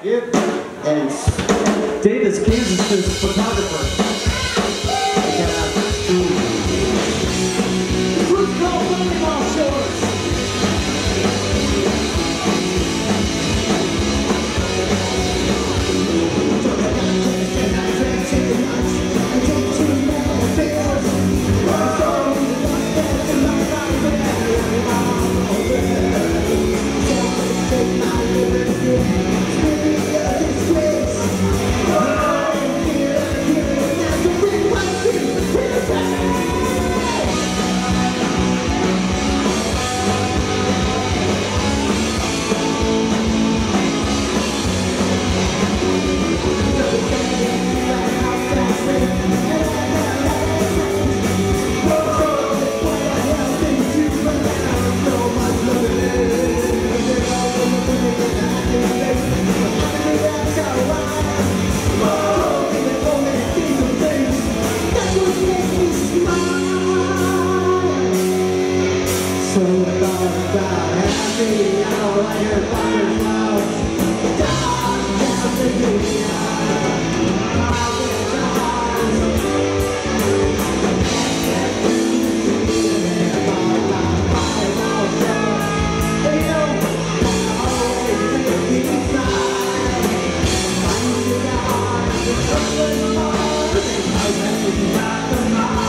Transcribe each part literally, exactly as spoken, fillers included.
Yep. And Davis, Kansas' photographer. They got out this group's called Volleyball Shorts. So it's all about happy, I don't like your Baackers mouth. Down, down the dunia, I'll get down. And all my fires all set. They know I always make me smile. Find you down, you're struggling hard. I bet you got the mind.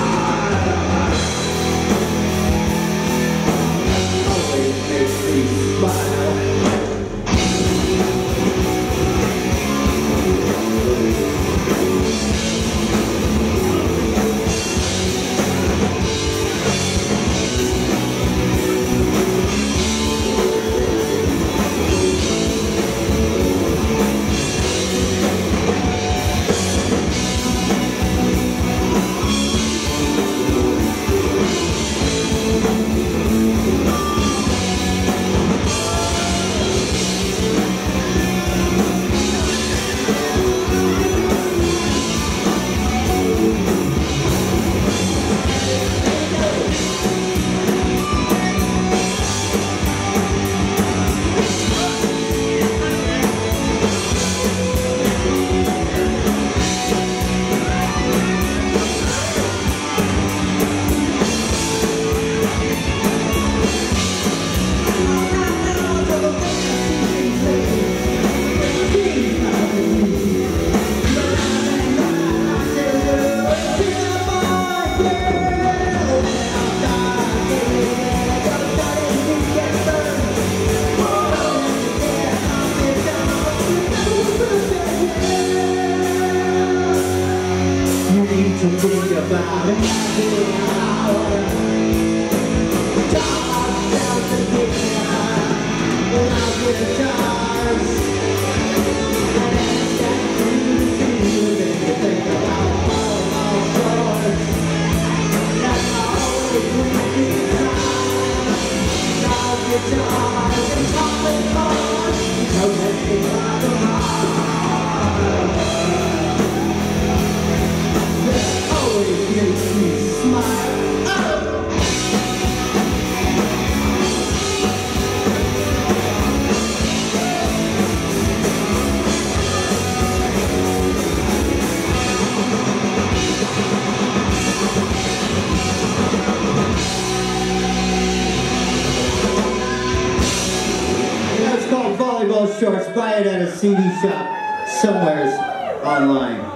To think about it, down, down to the ground, without with the stars. And as that dream sees, and you think about all shores. That's always when you try. Now guitars and calling cards, so let me ride the heart. Makes me smile. Oh! That's called Volleyball Shorts. Buy it at a C D shop somewhere online.